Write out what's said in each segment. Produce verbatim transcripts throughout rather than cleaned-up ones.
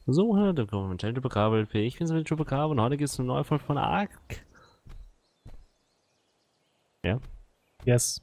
So, willkommen mit Channel Kabel. Ich bin mit Kabel und heute geht es um eine neue Folge von Ark. Ja? Yes.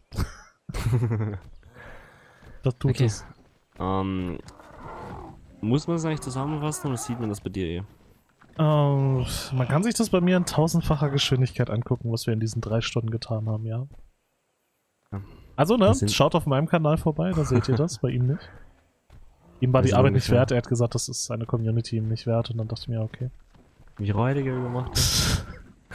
Das tut Okay. es. Ähm, muss man das eigentlich zusammenfassen oder sieht man das bei dir eh? Ähm, man kann sich das bei mir in tausendfacher Geschwindigkeit angucken, was wir in diesen drei Stunden getan haben, ja. Ja. Also, ne, sind- schaut auf meinem Kanal vorbei, da seht ihr das, bei ihm nicht. Ihm war Das die sind Arbeit nicht ungefähr- wert, er hat gesagt, das ist seine Community ihm nicht wert und dann dachte ich mir, okay. Wie räudiger gemacht hat.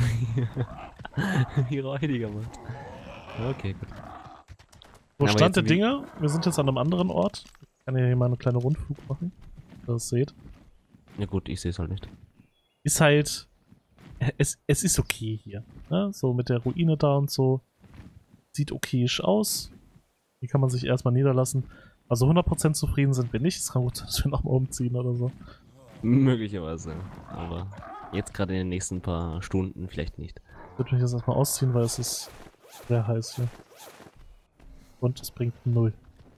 Wie räudiger, Mann. Okay, gut. Wo Aber Stand jetzt der wie- Dinge? Wir sind jetzt an einem anderen Ort. Ich kann hier mal eine kleine Rundflug machen, dass ihr das seht. Ja gut, ich sehe es halt nicht. Ist halt, es, es ist okay hier, ne? So mit der Ruine da und so. Sieht okayisch aus. Hier kann man sich erstmal niederlassen. Also hundert Prozent zufrieden sind wir nicht. Es kann gut sein, dass wir nochmal umziehen oder so. Möglicherweise. Aber jetzt gerade in den nächsten paar Stunden vielleicht nicht. Ich würde mich jetzt erstmal ausziehen, weil es ist sehr heiß hier. Und es bringt null.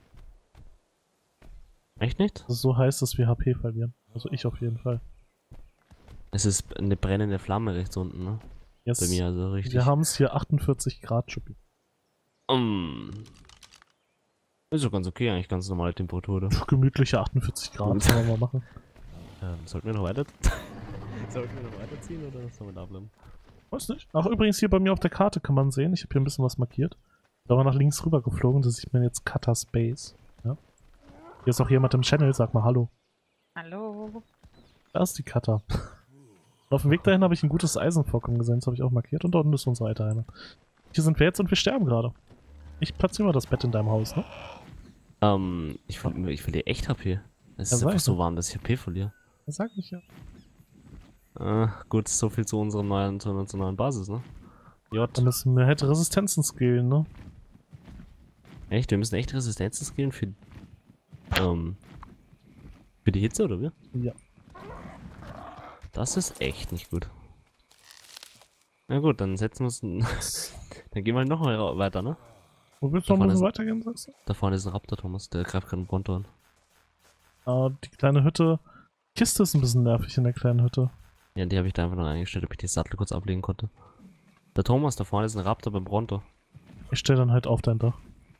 Echt nicht? Es ist so heiß, dass wir H P verlieren. Also ich auf jeden Fall. Es ist eine brennende Flamme rechts unten, ne? Yes. Bei mir also richtig. Wir haben es hier achtundvierzig Grad, Schuppi. Um, ist doch ganz okay, eigentlich ganz normale Temperatur, oder? Gemütliche achtundvierzig Grad können wir mal machen. Ähm, sollten wir noch weiter... sollten wir noch weiterziehen oder sollen wir da bleiben? Weiß nicht. Ach, übrigens hier bei mir auf der Karte kann man sehen, ich habe hier ein bisschen was markiert. Da war nach links rüber geflogen, da sieht man jetzt Cutter Space. Ja. Hier ist auch jemand im Channel, sag mal Hallo. Hallo. Da ist die Cutter. Und auf dem Weg dahin habe ich ein gutes Eisenvorkommen gesehen, das habe ich auch markiert. Und dort ist unsere Eiterheimer. Hier sind wir jetzt und wir sterben gerade. Ich platziere mal das Bett in deinem Haus, ne? Ähm, ich, ver ich verliere echt H P. Es Ja, ist sag einfach ich so doch. warm, dass ich H P verliere. Das sag ich ja. Äh, gut, so viel zu unserer neuen, zu unserer neuen Basis, ne? J. Da müssen wir hätte Resistenzen skillen, ne? Echt? Wir müssen echt Resistenzen skillen für... Ähm... Für die Hitze, oder wie? Ja. Das ist echt nicht gut. Na gut, dann setzen wir uns... ein- dann gehen wir halt noch mal ra- weiter, ne? Wo willst du noch Da ein vorne bisschen ist- weitergehen, sagst du? Da vorne ist ein Raptor, Thomas. Der greift gerade einen Bronto an. Ah, die kleine Hütte. Kiste ist ein bisschen nervig in der kleinen Hütte. Ja, die habe ich da einfach noch eingestellt, ob ich die Sattel kurz ablegen konnte. Der Thomas, da vorne ist ein Raptor beim Bronto. Ich stelle dann halt auf dein Dach.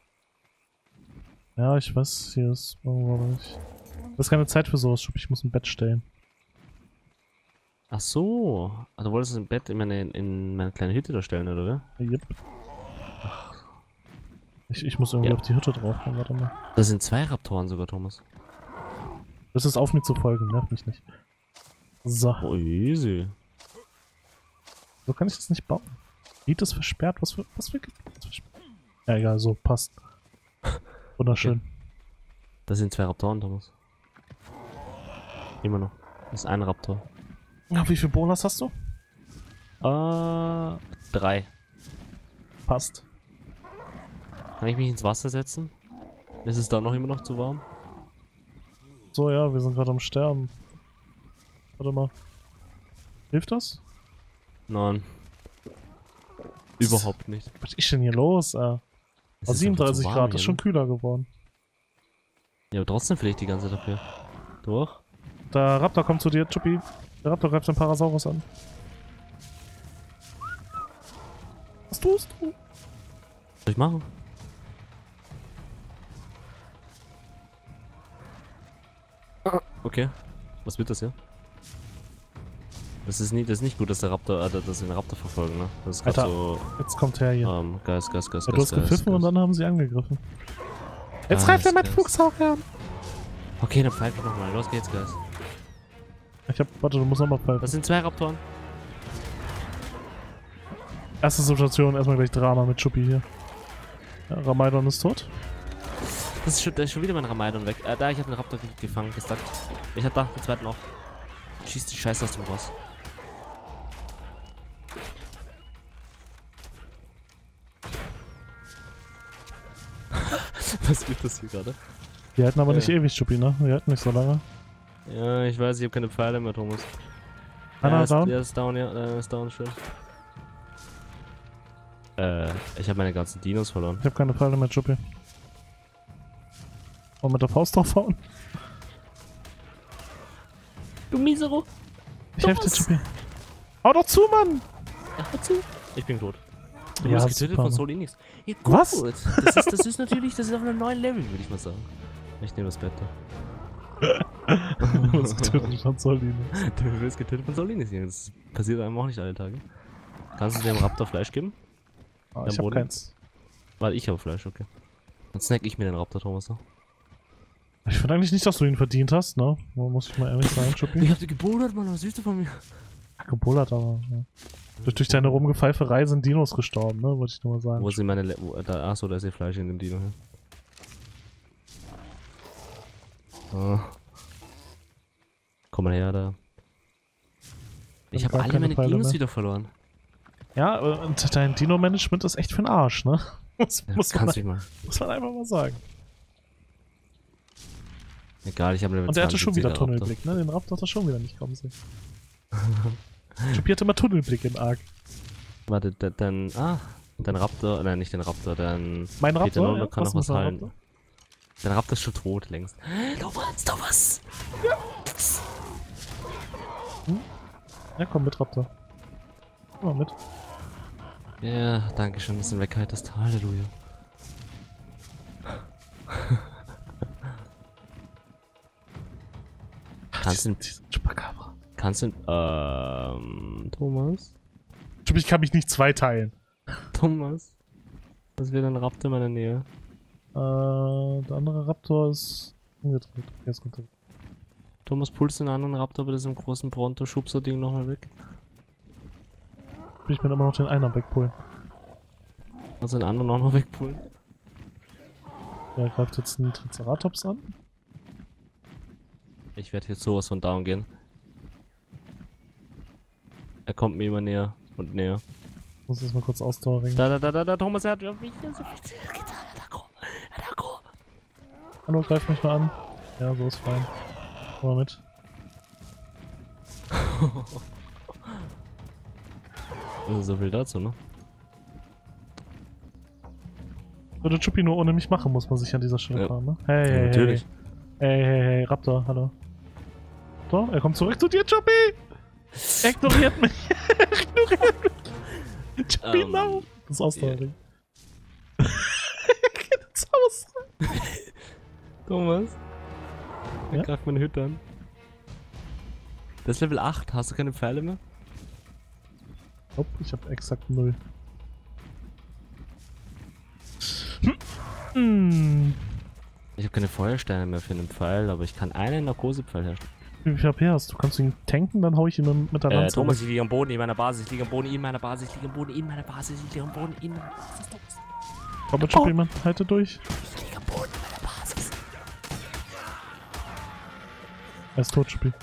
Ja, ich weiß, hier ist irgendwo nicht. Das ist keine Zeit für sowas, Schub. Ich muss ein Bett stellen. Ach so. Also du wolltest ein Bett in meine, in meine kleine Hütte da stellen, oder wie? Yep. Ich, ich muss irgendwie Ja. auf die Hütte drauf. Warte mal. Da sind zwei Raptoren sogar, Thomas. Das ist auf mir zu folgen, nerv mich nicht. So, Oh, easy. so kann ich das nicht bauen. Gebiet ist versperrt. Was für, was für Gebiet ist versperrt? Ja, egal, so, passt. Wunderschön. Da sind zwei Raptoren, Thomas. Immer noch. Das ist ein Raptor. Ja, wie viel Bonus hast du? Äh, drei. Passt. Kann ich mich ins Wasser setzen? Ist es da noch immer noch zu warm? So, ja, wir sind gerade am Sterben. Warte mal. Hilft das? Nein. Überhaupt nicht. Was ist denn hier los? Äh, Es ah, ist einfach siebenunddreißig zu warm Grad, hier, ist schon ne? kühler geworden. Ja, aber trotzdem vielleicht die ganze Zeit dafür. Durch? Der Raptor kommt zu dir, Chuppi. Der Raptor greift den Parasaurus an. Was tust du? Soll ich machen? Okay. Was wird das hier? Das ist nicht, das ist nicht gut, dass der Raptor, äh, dass sie den Raptor verfolgen, ne? Das ist gerade Alter, so, Jetzt kommt her hier. ähm, Gas, Gas, Gas, Ja, Gas, du hast gepfiffen und dann haben sie angegriffen. Jetzt Gas, greift er mit Gas. Flugsaurier an. Okay, dann pfeife ich nochmal. Los geht's, Gas. Ich hab, warte, du musst nochmal pfeifen. Das sind zwei Raptoren. Erste Situation, erstmal gleich Drama mit Chuppi hier. Ja, Ramaidon ist tot. Das ist schon, da ist schon wieder mein Ramaidon weg. Äh, da, ich habe den Raptor ge- gefangen, gestackt. Ich hab da, den zweiten auch. Schießt die Scheiße aus dem Ross. Was wird das hier gerade? Die halten aber nicht Ja. ewig, Chuppi, ne? Die halten nicht so lange. Ja, ich weiß, ich habe keine Pfeile mehr, Thomas. Einer ja, ist down? Der ist down, ja, der ist down, schön. Äh, ich habe meine ganzen Dinos verloren. Ich hab keine Pfeile mehr, Chuppi. Und mit der Faust draufhauen? Du Misero! Ich helfe dir, Chippy. Hau doch zu, Mann! Ja, hör zu! Ich bin tot. Du Ja, wurdest getötet super, von Mann. Soul Enix. Ja, gut. Was? Das ist, das ist natürlich, das ist auf einem neuen Level, würde ich mal sagen. Ich nehme das Bett. Du wirst getötet von Solino. Du wirst getötet von Soul Enix. Das passiert einem auch nicht alle Tage. Kannst du dem Raptor Fleisch geben? Ah, Am ich hab Boden? keins. Weil ich habe Fleisch, okay. Dann snack ich mir den Raptor, Thomas. Ne? Ich finde eigentlich nicht, dass du ihn verdient hast, ne? Muss ich mal ehrlich sagen, Chippy. Ich hab dich gebullert, Mann. Was willst du von mir? Gebullert, aber. Ja. Durch, durch deine Rumgepfeiferei sind Dinos gestorben, ne? Wollte ich nur mal sagen. Wo sind meine... Le wo, da, achso, da ist ihr Fleisch in dem Dino. Oh. Komm mal her, da. Ich habe gar alle keine meine Pfeile Dinos mehr. wieder verloren. Ja, und dein Dino-Management ist echt für den Arsch, ne? Muss, Ja, muss, man, kannst du mal. muss man einfach mal sagen. Egal, ich habe Level Und er hatte schon wieder Raptor. Tunnelblick, ne? Den Raptor hat er schon wieder nicht kommen sehen. Chippy hatte immer Tunnelblick im Arc. Warte, de, dein... Ah, dein Raptor... Nein, nicht dein Raptor, dein... Mein Peter Raptor? Nono Ja, kann noch ist was mein heilen. Raptor? Dein Raptor ist schon tot längst. Thomas, Thomas! Ja, komm mit, Raptor. Komm mal mit. Ja, danke schön, das sind weghaltest. Halleluja. Kannst du... Chupacabra. Kannst du... Ähm... Thomas? Chippy, ich kann mich nicht zweiteilen. Thomas? Was wäre dein Raptor in meiner Nähe? Äh, der andere Raptor ist umgedreht. Er ist runter. Thomas, pulst den anderen Raptor bei diesem großen Bronto-Schubser-Ding nochmal weg. Ich bin immer noch den einen wegpullen. Also den anderen auch noch wegpullen. Er greift jetzt einen Triceratops an. Ich werde jetzt sowas von down gehen. Er kommt mir immer näher und näher. Ich muss jetzt mal kurz Ausdauer ringen. Da, da, da, da, da, Thomas, er hat auf mich so viel getan. Attacko, Attacko. Hallo, greif mich mal an. Ja, so ist fein. Komm mal mit. Also so viel dazu, ne? Würde Chippy nur ohne mich machen, muss man sich an dieser Stelle Ja. fragen, ne? Hey, Ja, hey, natürlich. Hey, hey, hey, hey, Raptor, hallo. So, er kommt zurück zu dir, Chippy! Er ignoriert mich! Er ignoriert mich! Chippy, Ähm, lauf! Das ist Ausdauerring. ja. Er geht ins Haus rein. Thomas? Er Ja? greift meine Hütte an. Das ist Level acht, hast du keine Pfeile mehr? Hopp, ich hab exakt null. Hm. Ich habe keine Feuersteine mehr für einen Pfeil, aber ich kann einen Narkosepfeil herstellen. Wie viel H P hast du? Kannst du ihn tanken, dann hau ich ihn mit der Äh, Lanze. Thomas, ich liege am Boden in meiner Basis, ich liege am Boden in meiner Basis, ich liege am Boden in meiner Basis, ich liege am Boden in meiner Basis, Thomas. Aber Chippy, man, halte durch. Ich liege am Boden in meiner Basis. Er ist tot, Chippy.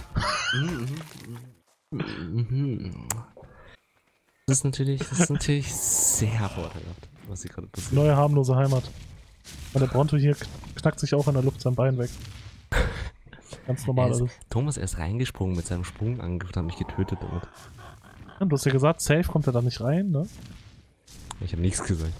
Mhm. Das ist natürlich, das ist natürlich sehr vorteilhaft, was hier gerade passiert. Neue harmlose Heimat. Weil der Bronto hier kn- knackt sich auch in der Luft sein Bein weg. Ganz normal Er ist, alles. Thomas, er ist reingesprungen mit seinem Sprungangriff und hat mich getötet damit. Ja, du hast ja gesagt, safe kommt er da nicht rein, ne? Ich habe nichts gesagt.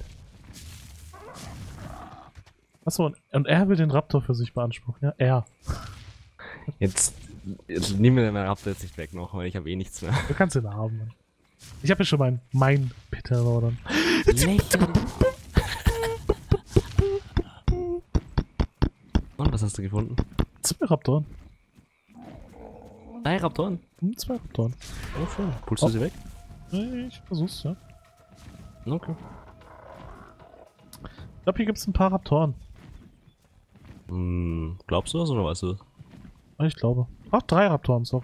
Achso, und, und er will den Raptor für sich beanspruchen, ja? Er. Jetzt, jetzt nimm mir den Raptor jetzt nicht weg noch, weil ich habe eh nichts mehr. Du kannst ihn haben, Mann. Ich habe ja schon mein, mein Peter dann. Lächeln. Und was hast du gefunden? Zwei Raptoren. Drei Raptoren. Hm, zwei Raptoren. Oh, schön. Pulst du Oh. sie weg? Nee, ich versuch's, ja. Okay. Ich glaube, hier gibt's ein paar Raptoren. Hm, glaubst du das oder weißt du das? Ah, ich glaube. Ach, drei Raptoren, so.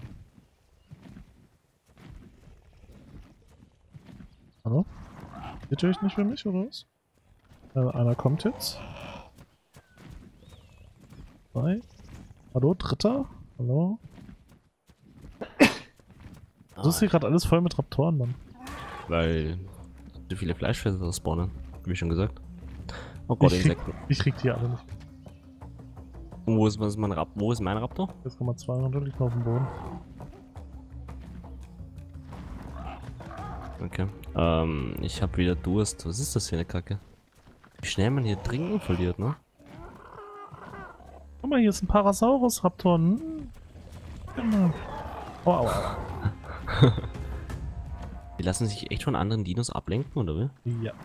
Hallo? Seht ihr euch nicht für mich, oder was? Äh, einer kommt jetzt. Zwei. Hallo, dritter? Hallo? Das ist hier gerade alles voll mit Raptoren, Mann. Weil so viele Fleischfresser spawnen, wie schon gesagt. Oh Gott, Ich krieg, Insekten. ich krieg die alle nicht. Und wo ist, was ist mein Rap wo ist mein Raptor? Jetzt kommen wir zwei runter, liegt noch auf dem Boden. Okay. Ähm, ich habe wieder Durst. Was ist das für eine Kacke? Wie schnell man hier Trinken verliert, ne? Guck mal, hier ist ein Parasaurus-Raptor. Hm. Genau. Oh, aua, aua. Die lassen sich echt von anderen Dinos ablenken, oder wie? Ja.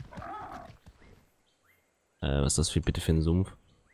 Äh, was ist das für bitte für ein Sumpf?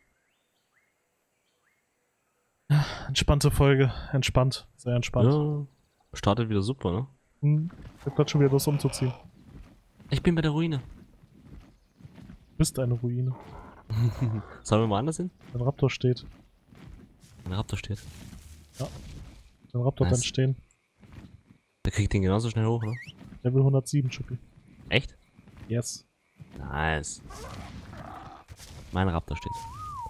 Entspannte Folge. Entspannt. Sehr entspannt. Ja, startet wieder super, ne? Hm. Ich hab grad schon wieder Lust umzuziehen. Ich bin bei der Ruine. Du bist eine Ruine. Sollen wir mal anders hin? Ein Raptor steht. Ein Raptor steht. Ein Raptor Nice. kann stehen. Der kriegt den genauso schnell hoch, ne? Level hundertsieben, Schuppi. Echt? Yes. Nice. Mein Raptor steht.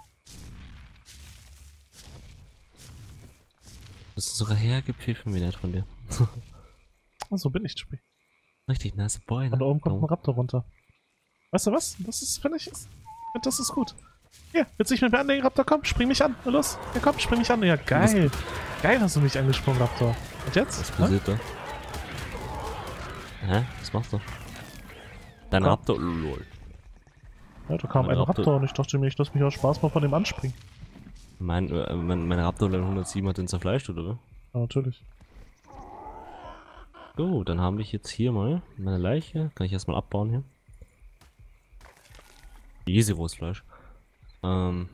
Das ist sogar hergepfiffen wie nett von dir. Oh, so bin ich, Schuppi. Richtig nice Boy, Von ne? da oben kommt ein Oh. Raptor runter. Weißt du was? Das ist, finde ich, ist, das ist gut. Hier, willst du dich mit mir anlegen, Raptor? Komm, spring mich an. Na los. Ja, komm, spring mich an. Ja, geil. Geil hast du mich angesprungen, Raptor. Und jetzt? Was Hä? passiert da? Hä? Was machst du? Dein Komm. Raptor? Lol. Ja, da kam Mein ein Raptor- Raptor und ich dachte mir, ich lasse mich aus Spaß mal von dem anspringen. Mein, äh, mein, mein Raptor Level hundertsieben hat den zerfleischt, oder? Ja, natürlich. Gut, dann habe ich jetzt hier mal meine Leiche. Kann ich erstmal abbauen hier. Easy rohes Fleisch. Ähm.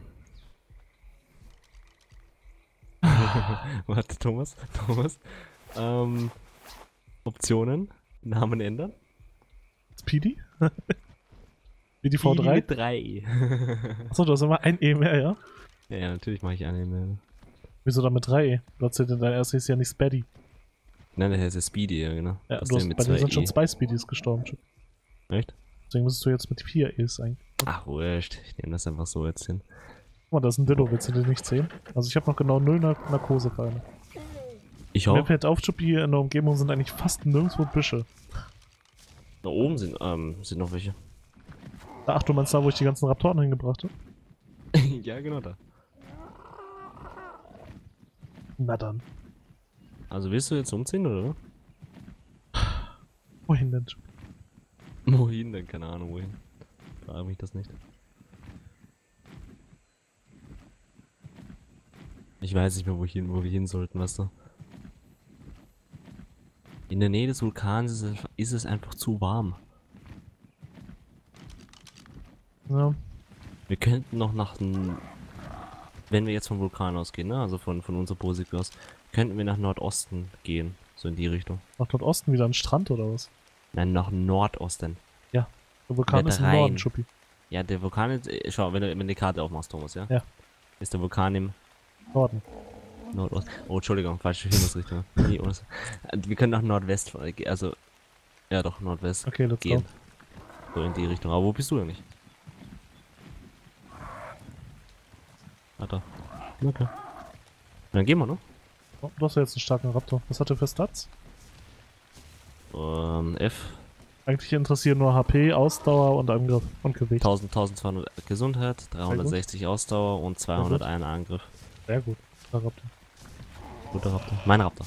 Warte, Thomas. Thomas. Ähm. Optionen. Namen ändern. Speedy? Wie die V I drei? mit drei E. Achso, du hast immer ein E mehr, ja? Ja, ja, natürlich mache ich eine mehr. Wieso dann mit drei E? Du hast ja, dein erstes ist ja nicht Spady. Nein, der heißt ja Speedy, ja, genau. Ja, Was du denn hast, mit bei dir zwei sind schon E? zwei Speedies gestorben. Chip. Echt? Deswegen müsstest du jetzt mit vier E's eigentlich. Ach, wurscht. Ich nehme das einfach so jetzt hin. Guck mal, da ist ein Dillo, willst du den nicht sehen? Also ich habe noch genau null Nar Narkosefallen. Ich Mir auch. fällt auf, Chippi, in der Umgebung sind eigentlich fast nirgendwo Büsche. Da oben sind, ähm, sind noch welche. Ach, du meinst da, wo ich die ganzen Raptoren hingebracht habe? Ja, genau da. Na dann. Also willst du jetzt umziehen, oder? Wohin denn? Wohin denn? Keine Ahnung, wohin. Frage mich das nicht. Ich weiß nicht mehr, wohin, wo wir hin sollten, weißt du. In der Nähe des Vulkans ist es, ist es einfach zu warm. Ja. Wir könnten noch nach dem... Wenn wir jetzt vom Vulkan ausgehen, ne? Also von, von unserer Position aus, könnten wir nach Nordosten gehen. So in die Richtung. Nach Nordosten wieder ein Strand oder was? Nein, nach Nordosten. Der Vulkan ist im Wetter Norden, rein. Schuppi. Ja, der Vulkan ist... äh, Schau, wenn du, wenn du die Karte aufmachst, Thomas, ja? Ja. Ist der Vulkan im Norden. Nordost... Oh, Entschuldigung, falsche Himmelsrichtung. Nee, oder so. Wir können nach Nordwest... Also... Ja doch, Nordwest Okay, let's gehen. go. So in die Richtung. Aber wo bist du eigentlich? Ah, da. Okay. Dann gehen wir, ne? Oh, du hast ja jetzt einen starken Raptor. Was hat er für Stats? Ähm, F. Eigentlich interessieren nur H P, Ausdauer und Angriff und Gewicht. tausend, tausendzweihundert Gesundheit, dreihundertsechzig Ausdauer und zweihunderteins Angriff. Sehr gut. Der Raptor. Guter Raptor. Mein Raptor.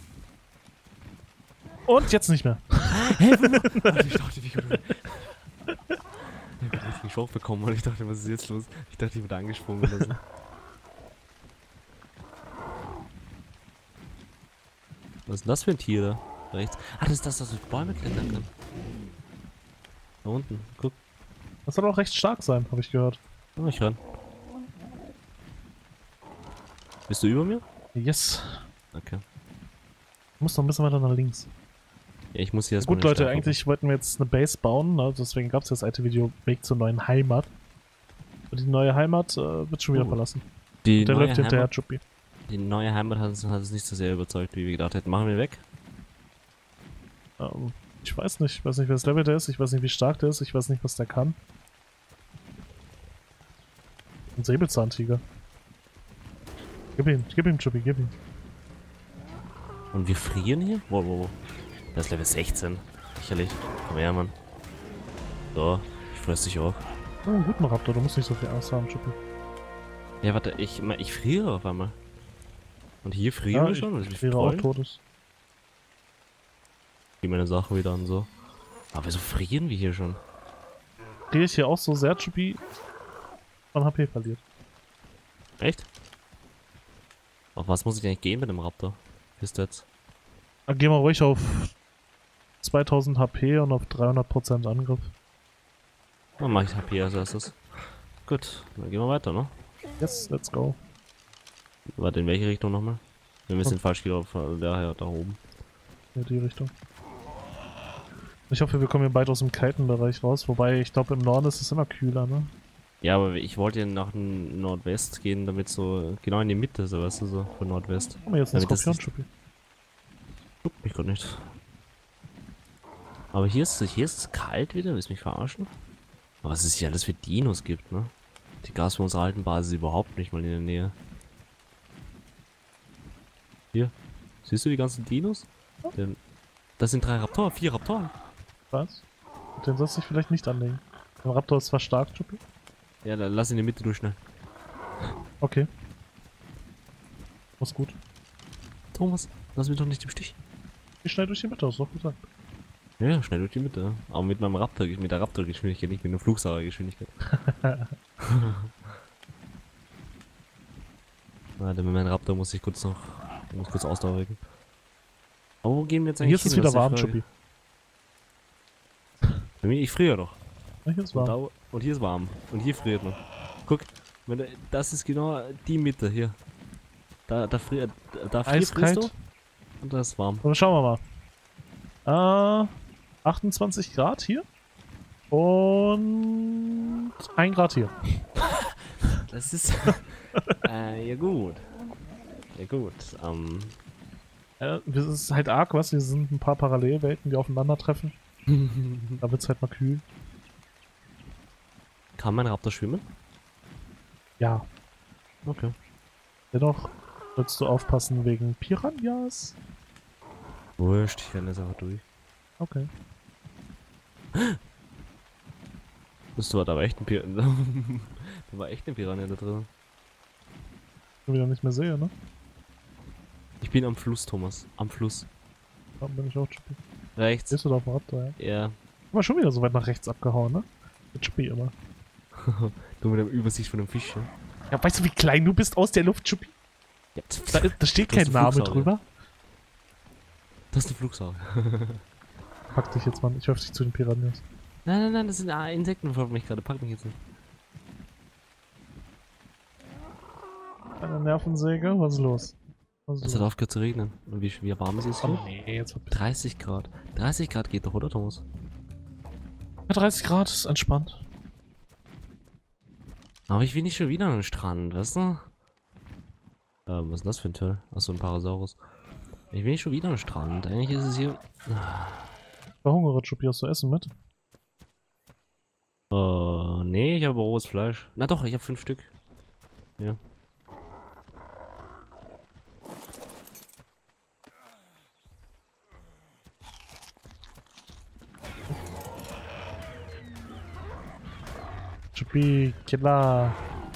Und jetzt nicht mehr. ich dachte, wie gut. Ich hab richtig Schock bekommen und ich dachte, was ist jetzt los? Ich dachte, ich wurde angesprungen oder so. Was ist denn das für ein Tier da? Rechts. Ah, das ist das, das durch Bäume klettern kann. Da unten, guck. Das soll auch recht stark sein, habe ich gehört. Oh, ich ran. Bist du über mir? Yes. Okay. Du musst noch ein bisschen weiter nach links. Ja, ich muss hier erstmal Gut, den Leute, Stern eigentlich wollten wir jetzt eine Base bauen, ne? Deswegen gab es das alte Video Weg zur neuen Heimat. Und die neue Heimat äh, wird schon wieder Oh. verlassen. gucken. Die Der neue läuft hinterher, Heimat, Chuppi. die neue Heimat hat uns, hat uns nicht so sehr überzeugt, wie wir gedacht hätten. Machen wir weg? Ähm, ich weiß nicht, ich weiß nicht, welches Level der ist, ich weiß nicht, wie stark der ist, ich weiß nicht, was der kann. Ein Säbelzahntiger. Gib ihm, gib ihm, Chuppi, gib ihm. Und wir frieren hier? Wo, wo, wo? Das ist Level sechzehn. Sicherlich. Komm her, Mann. So, ich fress dich auch. Oh, einen guten Raptor, du musst nicht so viel Angst haben, Chuppi. Ja, warte, ich, ich friere auf einmal. Und hier frieren Ja, wir ich schon? Also friere auch Todes. Die meine Sachen wieder an so. Aber wieso frieren wir hier schon? Friere ich hier auch so sehr, Chuppi von H P verliert. Echt? Auf was muss ich eigentlich gehen mit dem Raptor? Bist du jetzt? Dann gehen wir ruhig auf zweitausend H P und auf dreihundert Prozent Angriff. Dann mach ich H P als erstes. Gut, dann gehen wir weiter, ne? Yes, let's go. Warte, in welche Richtung nochmal? Wir müssen falsch gelaufen, daher da oben. Ja, die Richtung. Ich hoffe, wir kommen hier bald aus dem kalten Bereich raus, wobei ich glaube, im Norden ist es immer kühler, ne? Ja, aber ich wollte ja nach dem Nordwest gehen, damit so genau in die Mitte, so weißt du, so von Nordwest. Haben wir jetzt einen Damit das Skorpion, nicht- Schuppi? Juckt mich gerade nicht. Aber hier ist hier ist es kalt wieder, willst du mich verarschen? Aber was es hier alles für Dinos gibt, ne? Die gab es bei unserer alten Basis überhaupt nicht mal in der Nähe. Hier. Siehst du die ganzen Dinos? Den, das sind drei Raptoren, vier Raptoren. Was? Den sollst du dich vielleicht nicht anlegen. Der Raptor ist zwar stark, Schuppi. Ja, dann lass in die Mitte durchschneiden. Okay. Was gut. Thomas, lass mich doch nicht im Stich. Ich schneide durch die Mitte, hast du doch gesagt. Ja, schnell durch die Mitte. Ja. Aber mit meinem Raptor, mit der Raptor-Geschwindigkeit, nicht mit einer Flugsagergeschwindigkeit. Warte, mit meinem Raptor muss ich kurz noch, muss kurz Ausdauer regen. Aber wo gehen wir jetzt eigentlich Hier ist es hin? wieder Das die warm, Frage. Schuppi. Bei mir, ich friere doch. Ja, hier ist Und, warm. da, und hier ist warm. Und hier friert noch. Guck, wenn du, das ist genau die Mitte hier. Da, da friert, da friert Eiskalt. frierst du. Und da ist warm. Und dann schauen wir mal. Äh, achtundzwanzig Grad hier. Und ein Grad hier. Das ist, äh, ja gut. Ja gut, ähm. Äh, es ist halt arg, was? Hier sind ein paar Parallelwelten, die aufeinandertreffen. Da wird's halt mal kühl. Kann mein Raptor schwimmen? Ja. Okay. Dennoch sollst du aufpassen wegen Piranhas. Wurscht, ich renne jetzt einfach durch. Okay. Das war da war echt ein Piranha. Da war echt ein Piranha da drin. Ich wieder nicht mehr sehe, ne? Ich bin am Fluss, Thomas. Am Fluss. Da bin ich auch Chippy. Rechts. Bist du da auf dem Raptor, ja? Ja. Aber schon wieder so weit nach rechts abgehauen, ne? Mit Chippy immer. Du mit der Übersicht von dem Fisch, ja? Ja, weißt du, wie klein du bist aus der Luft, Chippy? Ja, Da, da steht Du kein hast eine Name Flugsauger. drüber. Das ist eine Flugsauger. Pack dich jetzt, Mann. Ich werf dich zu den Piranhas. Nein, nein, nein, das sind ah, Insekten von mich gerade. Pack mich jetzt nicht. Eine Nervensäge? Was ist los? Was Es ist hat los? aufgehört zu regnen. Und wie, wie warm ist es Oh, hier? nee, jetzt wird dreißig Grad. dreißig Grad geht doch, oder Thomas? Ja, dreißig Grad ist entspannt. Aber ich will nicht schon wieder an den Strand, weißt du? Ähm, was ist denn das für ein Teil? Achso, ein Parasaurus. Ich will nicht schon wieder an den Strand. Eigentlich ist es hier... Ich verhungere, Chippy. Hast du Essen mit? Äh, nee, ich habe rohes Fleisch. Na doch, ich habe fünf Stück. Ja. Chippy, Killer.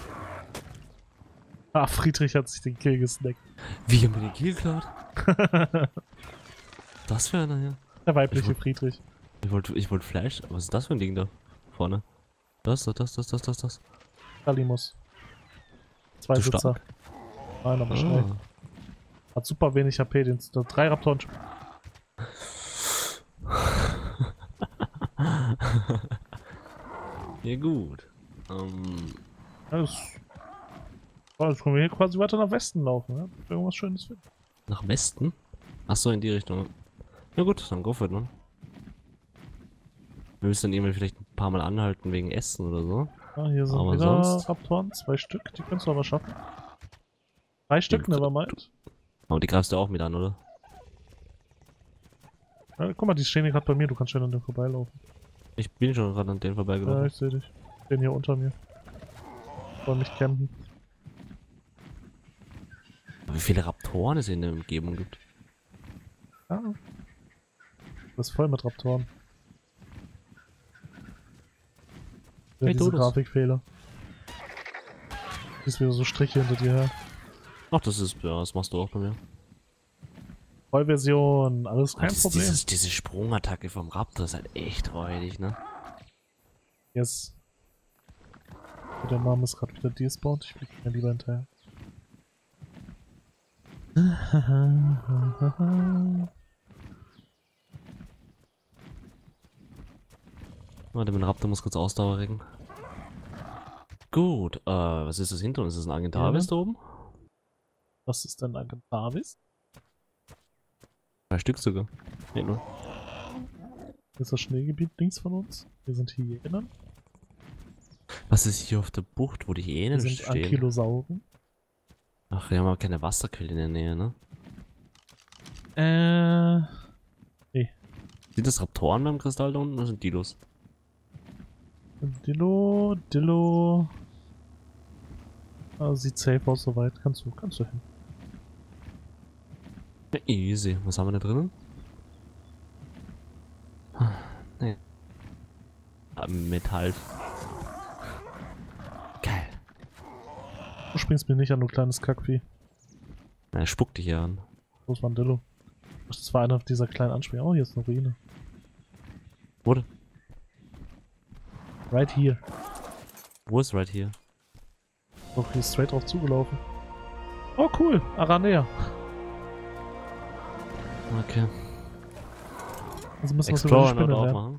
Ah, Friedrich hat sich den Kill gesnackt. Wie haben wir den Kiel geklaut? Das für einer hier? Der weibliche Ich wollt- Friedrich. Ich wollte ich wollt Fleisch. Was ist das für ein Ding da? Vorne. Das, das, das, das, das, das, das. Kalimus. Zwei Zu Sitzer. stark? Nein, aber schnell. Ah. Hat super wenig H P. Den, drei Raptoren. Ja gut. Ähm, Ja, das, oh, jetzt können wir hier quasi weiter nach Westen laufen. Ja? Irgendwas Schönes finden. nach Westen? Achso, in die Richtung. Ja gut, dann go for it, ne? Wir müssen dann irgendwie vielleicht ein paar Mal anhalten wegen Essen oder so. Ja, hier sind Aber wieder sonst- Raptoren. Zwei Stück. Die kannst du aber schaffen. Drei Stück, Ja, nevermind. Aber die greifst du auch mit an, oder? Ja, guck mal, die stehen hier gerade bei mir. Du kannst schnell an dem vorbeilaufen. Ich bin schon gerade an denen Ja, vorbeigelaufen. ich sehe dich. Den hier unter mir. Wollen mich campen. Wie viele Raptoren es in der Umgebung gibt. Ja. Das ist voll mit Raptoren. Ja, Hey, diese Todes. Grafikfehler. Ist wieder so Striche hinter dir her. Ach, das ist, ja, das machst du auch bei mir. Vollversion, alles kein Ah, das, Problem. dieses, diese Sprungattacke vom Raptor ist halt echt räudig, ne? Yes. Der Name ist gerade wieder despawned. Ich fliege mir lieber hinterher. Warte, mein Raptor muss kurz Ausdauer regen. Gut, äh, was ist das hinter uns? Ist das ein Agentavis Ja. da oben? Was ist denn Agentavis? Drei Stück sogar. Nee, nur. Hier ist das Schneegebiet links von uns. Hier sind Hyänen. Was ist hier auf der Bucht, wo die Hier Hyänen sind stehen? Ankylosauren. Ach, wir haben aber keine Wasserquelle in der Nähe, ne? Äh. Sind das Raptoren beim Kristall da unten oder sind Dilos? Dillo, Dillo. Ah, sieht safe aus soweit. Kannst du, kannst du hin. Ja, easy. Was haben wir da drinnen? Nee. Ah, Metall. Geil. Du springst mir nicht an, du kleines Kackvieh. Na, er spuckt dich ja an. Wo war ein Dillo? Das war einer dieser kleinen Anspringer. Oh, hier ist eine Ruine. Wo denn? Right here. Wo ist right here? Doch, hier ist straight drauf zugelaufen. Oh, cool. Aranea. Okay. Also müssen wir es über die Explorer Spinne noch lernen. aufmachen.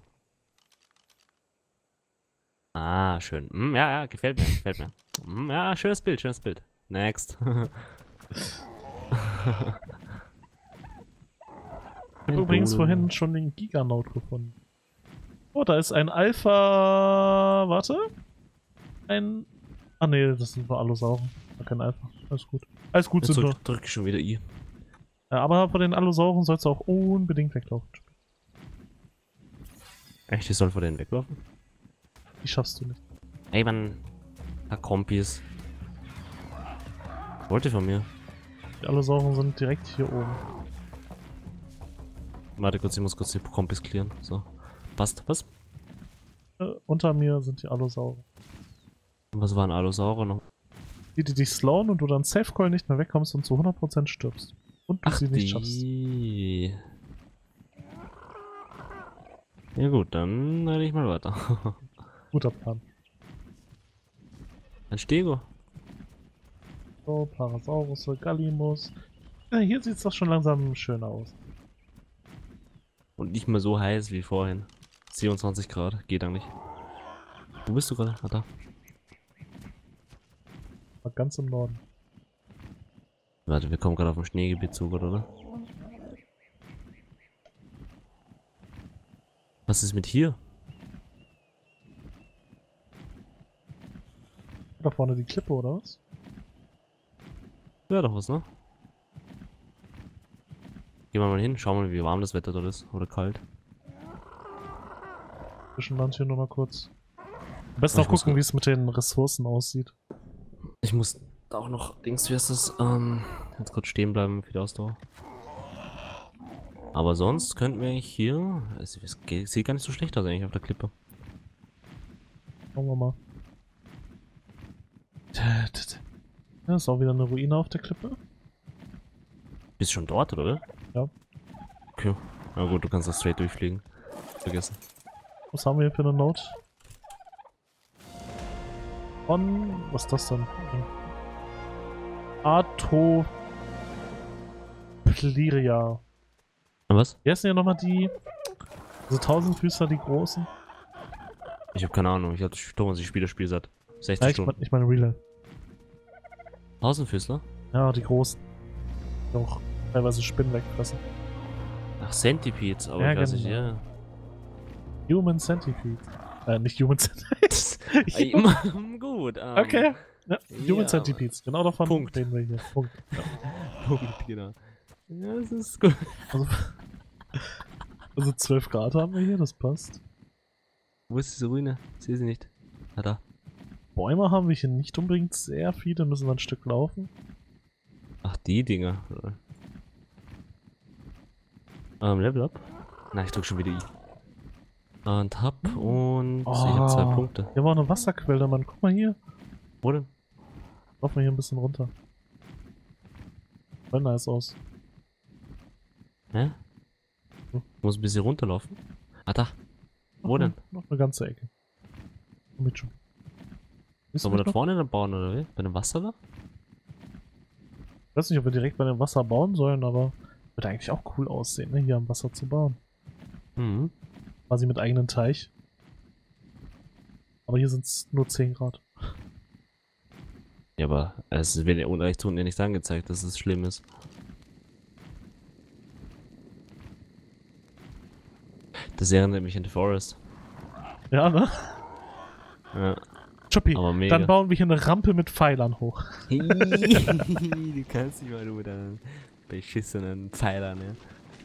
Ah, schön. Hm, ja, ja, gefällt mir, gefällt mir. Hm, ja, schönes Bild, schönes Bild. Next. Ich habe übrigens vorhin schon den Giganote gefunden. Oh, da ist ein Alpha... Warte. Ein... Ah ne, das sind nur Allosauren. War kein Alpha. Alles gut. Alles gut, Jetzt sind nur. drück, drück ich schon wieder I. Ja, aber von den Allosauren sollst du auch unbedingt weglaufen. Echt, ich soll vor denen weglaufen? Die schaffst du nicht. Ey, Mann. Herr Kompis. Wollte von mir. Die Allosauren sind direkt hier oben. Warte kurz, ich muss kurz die Kompis clearen. So. Passt. Was? Äh, unter mir sind die Allosauren. Was waren Allosaure noch? Die, die dich slowen und du dann Safe Call nicht mehr wegkommst und zu hundert Prozent stirbst. Und du Ach, sie nicht schaffst. die. Ja gut, dann rede ich mal weiter. Guter Plan. Ein Stego. So, Parasaurus, Gallimus. Ja, hier sieht es doch schon langsam schöner aus. Und nicht mehr so heiß wie vorhin. siebenundzwanzig Grad, geht eigentlich. Wo bist du gerade? Ah, da. War ganz im Norden. Warte, wir kommen gerade auf dem Schneegebiet zu, oder? Was ist mit hier? Da vorne die Klippe, oder was? Ja, doch was, ne? Gehen wir mal hin, schauen wir mal, wie warm das Wetter dort ist. Oder kalt. Zwischenland hier nur mal kurz. Am besten Ich auch muss gucken, mal- wie es mit den Ressourcen aussieht. Ich muss da auch noch, Dings, wie heißt das? Ähm, jetzt kurz stehen bleiben für die Ausdauer. Aber sonst könnten wir eigentlich hier. Es, es geht- sieht gar nicht so schlecht aus eigentlich auf der Klippe. Schauen wir mal. Ja, ist auch wieder eine Ruine auf der Klippe. Bist du schon dort, oder? Ja. Okay. Na gut, du kannst das straight durchfliegen. Vergessen. Was haben wir hier für eine Note? Von... Was ist das denn? Atopliria. Was? Wie heißen ja nochmal die... Diese Tausendfüßler, die großen? Ich habe keine Ahnung. Ich hatte Thomas, ich spiele das Spiel seit sechzig Ja, ich, Stunden. mein, ich meine Real Life. Tausendfüßler? Ja, die großen. Die auch teilweise Spinnen wegfressen. Ach, Centipedes, aber Ja, ich weiß nicht, genau. ja. Human Centipede. Äh, nicht Human Centipede. Ey, immer gut. Ähm, Okay. Ja, Human ja. Centipedes. Genau davon Punkt. reden wir hier. Punkt. Ja. Punkt, genau. Ja, das ist gut. Also, also zwölf Grad haben wir hier, das passt. Wo ist diese Ruine? Ich sehe sie nicht. Ah, da. Bäume haben wir hier nicht unbedingt sehr viele, müssen wir ein Stück laufen. Ach, die Dinger. Ähm, Level up? Nein, ich drück schon wieder I. Und hab und Oh. ich hab zwei Punkte. Hier war eine Wasserquelle, Mann. Guck mal hier. Wo denn? Laufen wir hier ein bisschen runter. Voll nice aus. Hä? Hm. Ich muss ein bisschen runterlaufen. Ah, da. Wo Noch denn? eine- Noch eine ganze Ecke. Komm mit schon. Siehst du Sollen wir mich da noch? vorne dann bauen, oder wie? Bei dem Wasser da? Ich weiß nicht, ob wir direkt bei dem Wasser bauen sollen, aber würde eigentlich auch cool aussehen, ne? Hier am Wasser zu bauen. Mhm. Quasi mit eigenem Teich. Aber hier sind es nur zehn Grad. Ja, aber es wird ja rechts unten ja nicht angezeigt, dass es schlimm ist. Das erinnert mich an The Forest. Ja, ne? Ja, Choppi, aber mega. dann bauen wir hier eine Rampe mit Pfeilern hoch. Du kannst dich mal nur mit deinen beschissenen Pfeilern, ja.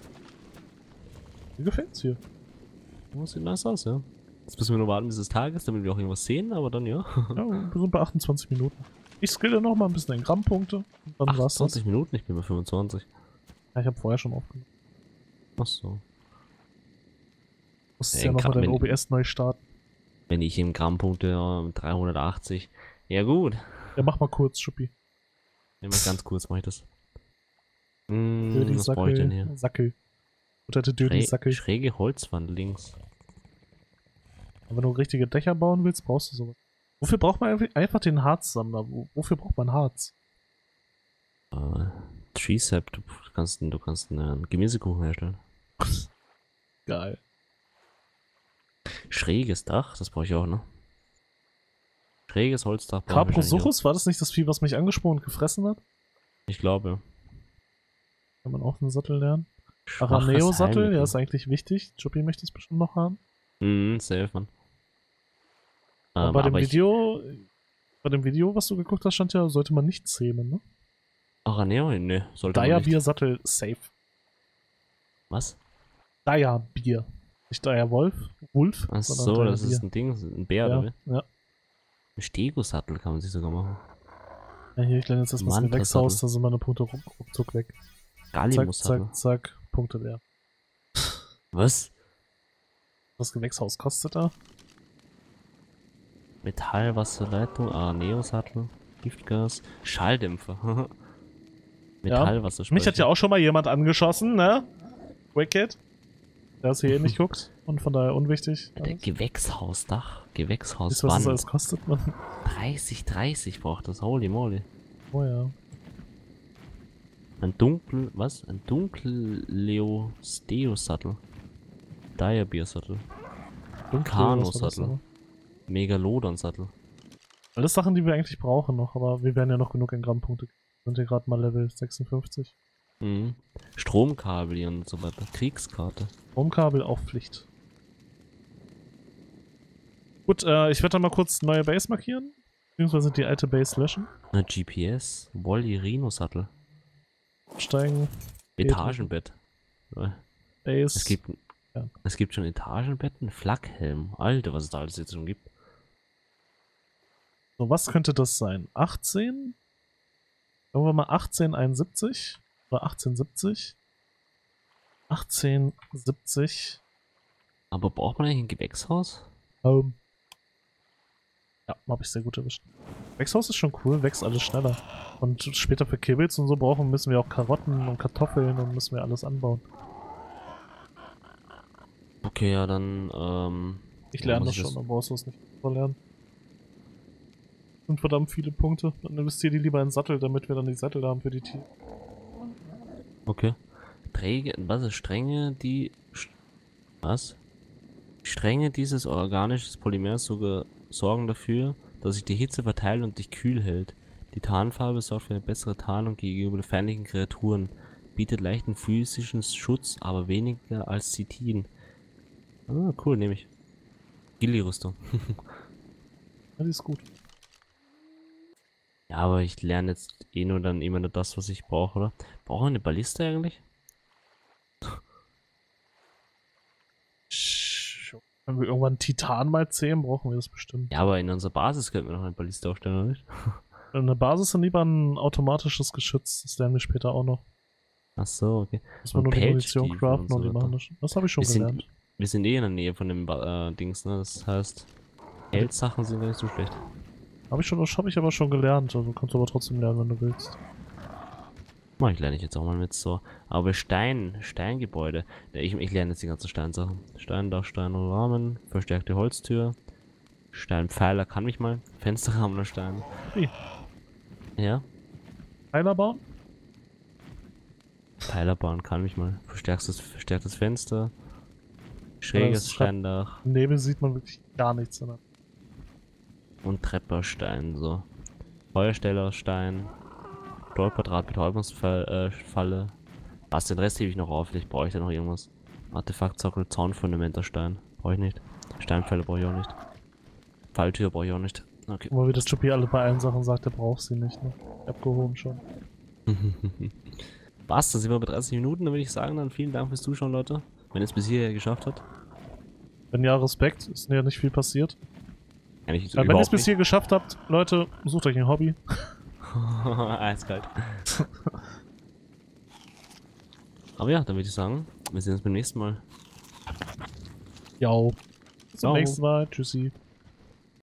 Mir gefällt's hier. Oh, sieht nice aus, ja. Jetzt müssen wir nur warten, bis es Tag ist, damit wir auch irgendwas sehen, aber dann ja. Ja, wir sind bei achtundzwanzig Minuten. Ich skille noch mal ein bisschen in Grammpunkte. Und dann war's das. achtundzwanzig Minuten, ich bin bei fünfundzwanzig. Ja, ich habe vorher schon aufgenommen. Ach so. Du musst Ja, ja in nochmal Gra- dein wenn- O B S neu starten. Wenn ich im Grammpunkte ja, dreihundertachtzig. Ja gut. Ja, mach mal kurz, Schuppi. Immer ganz kurz mache ich das. Hm, Dödi was brauche ich denn Sackel. hier? Sackel. Oder der Dödi Schrä Sackel. schräge Holzwand links. Aber wenn du richtige Dächer bauen willst, brauchst du sowas. Wofür braucht man einfach- einfach den Harzsammler? Wo- Wofür braucht man Harz? Äh, Treesap, du kannst, du kannst einen Gemüsekuchen herstellen. Geil. Schräges Dach, das brauche ich auch, ne? Schräges Holzdach brauche ich wahrscheinlich Caprosuchus, war das nicht das Vieh, was mich angesprochen und gefressen hat? auch. Ich glaube. Kann man auch einen Sattel lernen. Schwaches Araneo-Sattel, ja, Heilmittel. ist eigentlich wichtig. Choppi möchte es bestimmt noch haben. Mhm, safe, man. Aber Ähm, bei dem aber ich, Video, bei dem Video, was du geguckt hast, stand ja, sollte man nicht zähmen, ne? Araneo? Ne, sollte man Daya nicht. Bier Sattel safe. Was? Daya Bier. Nicht Daya Wolf, Wolf, Ach sondern so, Daya das Bier. ist ein Ding, ein Bär, oder Ja, wie? ja. Ein Stego-Sattel kann man sich sogar machen. ja, hier, ich lerne jetzt erstmal das Manta-Sattel. Gewächshaus, da sind meine Punkte ruck- ruckzuck weg. Zack, Gallimus-Sattel. zack, zack, Punkte leer. Was? Das Gewächshaus kostet da? Metallwasserleitung, Araneo-Sattel, Giftgas, Schalldämpfer. Metallwasserspeicher. Mich hat ja auch schon mal jemand angeschossen, ne? Wicked. Der es hier eh nicht guckt und von daher unwichtig. Der Gewächshausdach, Wisst ihr, was das Gewächshauswand. alles kostet, man? dreißig, dreißig braucht das, holy moly. Oh ja. Ein dunkel, was? Ein dunkel Leo-Steo-Sattel. Diabeer-Sattel. Dunkel, Kano-Sattel. was war das, Megalodon-Sattel. Alles Sachen, die wir eigentlich brauchen noch, aber wir werden ja noch genug in Grammpunkte. Wir sind hier gerade mal Level sechsundfünfzig. Mhm. Stromkabel und so weiter. Kriegskarte. Stromkabel auch Pflicht. Gut, äh, ich werde dann mal kurz neue Base markieren. Beziehungsweise die alte Base löschen. Ein G P S. Wally Rhino-Sattel. Steigen. Etagenbett. Base. Es gibt, Ja. es gibt schon Etagenbetten. Flakhelm. Alter, was es da alles jetzt schon gibt. So, was könnte das sein? achtzehn? Sagen wir mal achtzehn einundsiebzig? Oder achtzehn siebzig? achtzehn siebzig. Aber braucht man eigentlich ein Gewächshaus? Ähm. Ja, habe ich sehr gut erwischt. Gewächshaus ist schon cool, wächst alles schneller. Und später für Kibbels und so brauchen, müssen wir auch Karotten und Kartoffeln und müssen wir alles anbauen. Okay, ja, dann, ähm... Ich wo lerne muss das ich schon, dann brauchst du es nicht verlernen. Sind verdammt viele Punkte. Dann investier die lieber in Sattel, damit wir dann die Sattel haben für die Tiere. Okay. Träge, was ist Stränge, die... St- Was? Stränge dieses organisches Polymers sogar sorgen dafür, dass sich die Hitze verteilt und dich kühl hält. Die Tarnfarbe sorgt für eine bessere Tarnung gegenüber feindlichen Kreaturen, bietet leichten physischen Schutz, aber weniger als Chitin. Ah, cool, nehme ich. Gilly-Rüstung. Ja, die ist gut. Ja, aber ich lerne jetzt eh nur dann immer nur das, was ich brauche, oder? Brauchen wir eine Balliste eigentlich? Wenn wir irgendwann Titan mal zähmen, brauchen wir das bestimmt. Ja, aber in unserer Basis könnten wir noch eine Balliste aufstellen, oder nicht? Eine Basis und lieber ein automatisches Geschütz. Das lernen wir später auch noch. Ach so, okay. Müssen wir Und nur die Munition Pelzstiefel craften und so und die weiter. machen das schon. Das habe ich schon Wir sind, gelernt. wir sind eh in der Nähe von dem ba äh, Dings, ne? Das heißt, Pelzsachen sind gar nicht so schlecht. Habe ich schon, das habe ich aber schon gelernt. Also kannst du aber trotzdem lernen, wenn du willst. Mach ich lerne ich jetzt auch mal mit so. Aber Stein, Steingebäude. Ja, ich, ich lerne jetzt die ganzen Steinsachen. Steindach, Steinrahmen, verstärkte Holztür. Steinpfeiler kann mich mal. Fensterrahmen oder Stein. Wie? Ja. Pfeiler bauen? Pfeilerbahn kann mich mal. Verstärktes, verstärktes Fenster. das Schräges schreibt- Steindach. Im Nebel sieht man wirklich gar nichts. Ne? Und Trepperstein, so. Feuerstellerstein. Stolperdraht, Betäubungsfalle. Äh, Falle. Was, den Rest hebe ich noch auf. Vielleicht brauche ich da noch irgendwas. Artefaktsockel, Zaunfundamenterstein. Brauche ich nicht. Steinpfeile brauche ich auch nicht. Falltür brauche ich auch nicht. Okay. Aber wie das Chupi alle bei allen Sachen sagt, der braucht sie nicht. Ne? Abgehoben schon. Was, da sind wir bei dreißig Minuten, dann würde ich sagen, dann vielen Dank fürs Zuschauen, Leute. Wenn ihr es bis hierher geschafft habt. Wenn ja, Respekt. Ist ja nicht viel passiert. Eigentlich Ja, wenn ihr es bis hier geschafft habt, Leute, sucht euch ein Hobby. Eiskalt. Aber ja, dann würde ich sagen, wir sehen uns beim nächsten Mal. Ja. Bis zum Ciao. nächsten Mal. Tschüssi.